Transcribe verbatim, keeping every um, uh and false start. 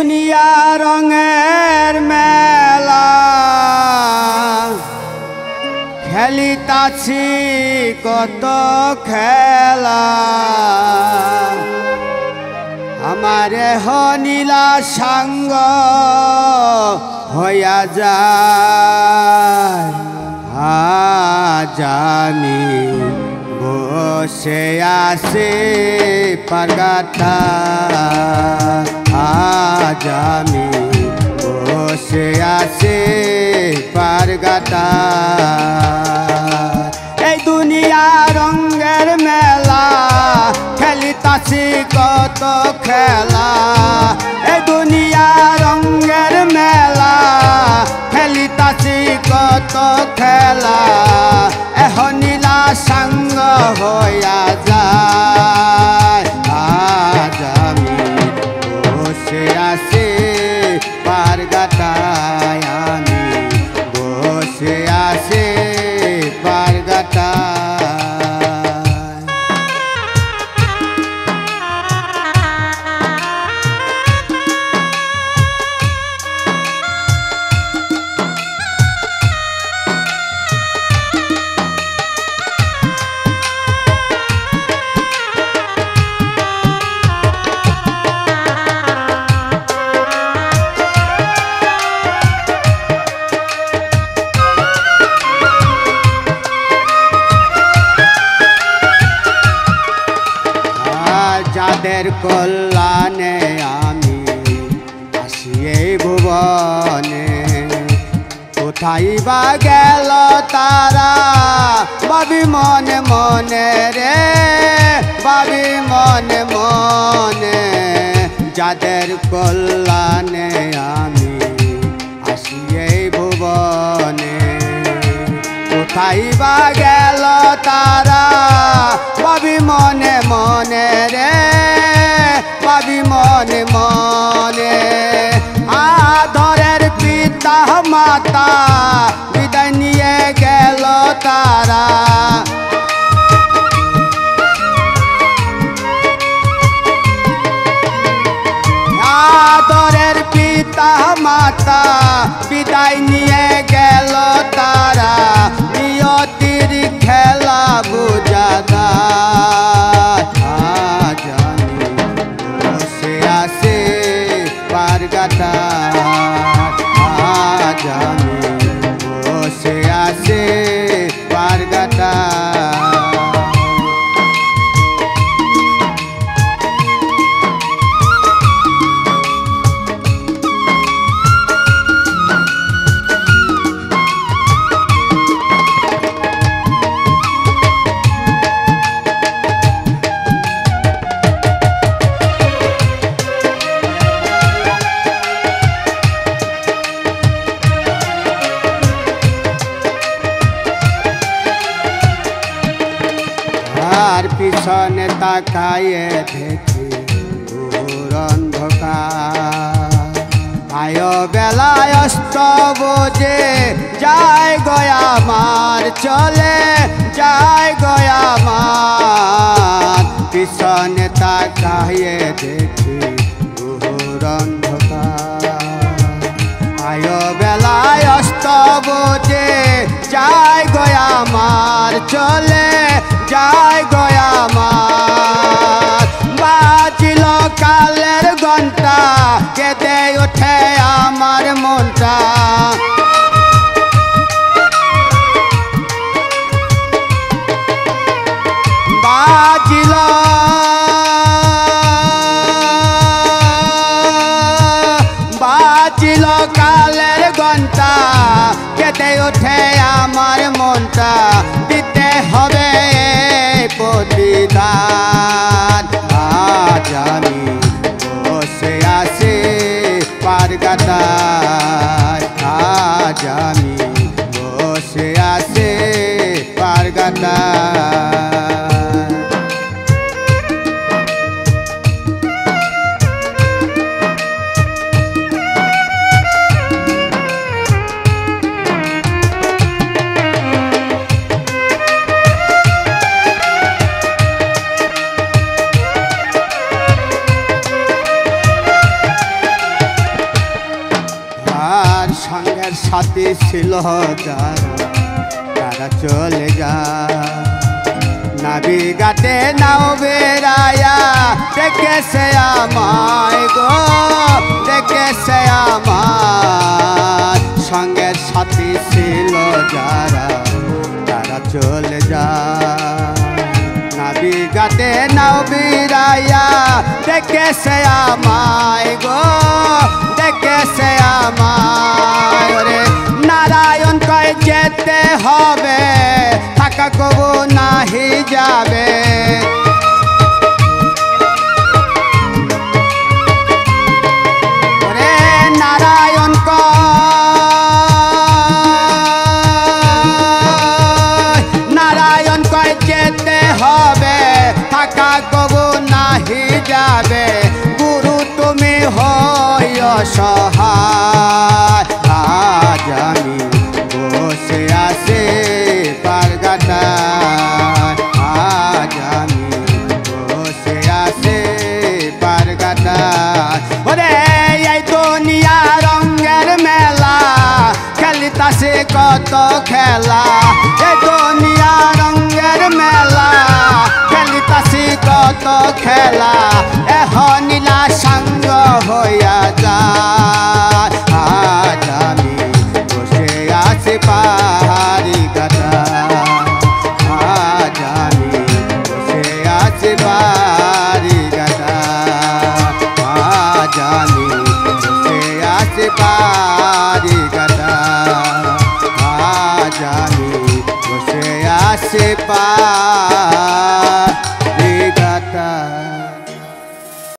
দুনিয়া রঙের মেলা খেলিতাছি কত খেলা আমারে হনিলা সাঙ্গ হইয়া যায় আজ আমি বসে আছি পারগাটা আজ আমি বসে আছি পারগাটা এই দুনিয়া রঙের মেলা খেলিতাছি কত খেলা এই দুনিয়া রঙের মেলা খেলিতাছি কত খেলা এহনিলা সাঙ্গ হইয়া যায় আজ আমি বসে আছি পারগাটায় আমি বসে আছি পারগাটায় যাদের কল্যাণে আমি আসি এই ভুবনে কোথায় বা গেল তারা ভাবি মনে মনে রে ভাবি মনে মনে যাদের কল্যাণে আমি আসি এই ভুবনে কোথায় বা গেল তারা ভাবি মনে মনে রে ভাবি মনে মনে আদরের পিতা মাতা বিদায় নিয়ে গেল তারা আদরের পিতা মাতা বিদায় নিয়ে গেল তারা নিয়তির খেলা বুঝাদা আজ আমি বসে আছি পারগাটা আজ আমি বসে আছি পারগাটা আর পিছনে তাকায়ে দেখি ঘোর অন্ধকার আয় বেলায় অস্ত বোঝে যায় গয়া মার চলে যায় গয়া মার পিছনে তাকায়ে দেখি ঘোর অন্ধকার আয় বেলায় অস্ত বোঝে যায় গয়া মার চলে যায় গয়া মার বাজিল কালের ঘন্টা কেঁদে ওঠে আমার মনটা বাজিল বাজিল কালের ঘন্টা কেঁদে ওঠে আমার মনটা দিতে হবে প্রতিদান আজ আমি বসে আছি পারগাটায় আজ আমি বসে আছি পারগাটায় ছিল যারা তারা চলে যায়। নাবি ঘাটে নাও বেড়ায়া ডেকেছে আমায় গো, ডেকেছে আমার। সঙ্গের সাথী ছিল যারা তারা চলে যায়। নাবি ঘাটে নাও বেড়ায়া ডেকেছে আমায় গো, ডেকেছে আমায়। ওরে নারায়ণ কয় যেতে হবে, থাকা কবু নাহি যাবে। ওরে নারায়ণ কয়, নারায়ণ কয় যেতে হবে, থাকা কবু নাহি যাবে। গুরু তুমি হই অসহায়, আজ আমি বসে আছি পারগাটায়, আজ আমি বসে আছি পারগাটায়। ওরে এই দুনিয়া রঙের মেলা, খেলিতাছে কত খেলা। এই দুনিয়া রঙের মেলা, খেলিতাছি কত খেলা। এখন নীলা সাঙ্গ হইয়া যায়, আজ আমি বসে আছি পাহাড়ি ঘাটায়, আজ আমি বসে আছি পাহাড়ি ঘাটায়, আজ আমি বসে আছি পাহাড়ি ঘাটায়, আজ আমি বসে আছি পাহাড়ি ঘাটায়।